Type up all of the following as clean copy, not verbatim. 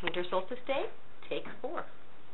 Winter Solstice Day, Take 4.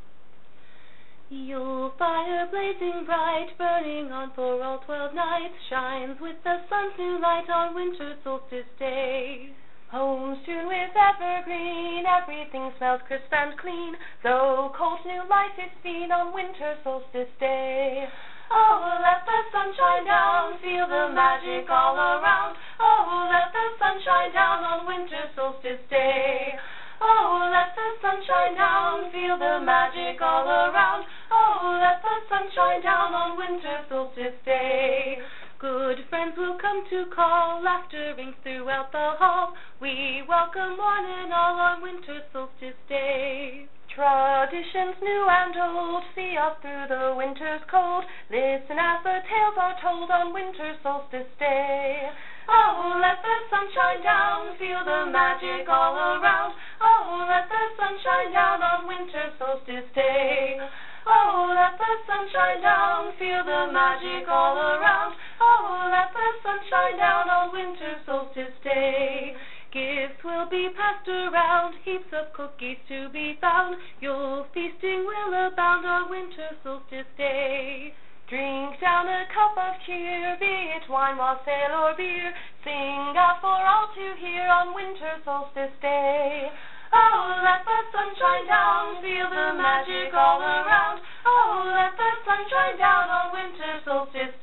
Yule fire blazing bright, burning on for all 12 nights, shines with the sun's new light on Winter Solstice Day. Homes strewn with evergreen, everything smells crisp and clean, though cold new light is seen on Winter Solstice Day. Oh, let the sun shine down, feel the magic all around. Oh, let the sun shine down on Winter Solstice Day. Oh, let the sun shine down, feel the magic all around. Oh, let the sun shine down on Winter Solstice Day. Good friends will come to call, laughter rings throughout the hall. We welcome one and all on Winter Solstice Day. Traditions new and old see us through the winter's cold. Listen as the tales are told on Winter Solstice Day. Oh, let the sun shine down, feel the magic all around. Oh, let the sun shine down on Winter Solstice Day. Oh, let the sun shine down, feel the magic all around. Oh, let the sun shine down on Winter Solstice Day. Gifts will be passed around, heaps of cookies to be found. Yule feasting will abound on Winter Solstice Day. Drink down a cup of cheer, be it wine, wassail, or beer. Sing out for all to hear on Winter Solstice Day. Oh, let the sun shine down, feel the magic all around. Oh, let the sun shine down on Winter Solstice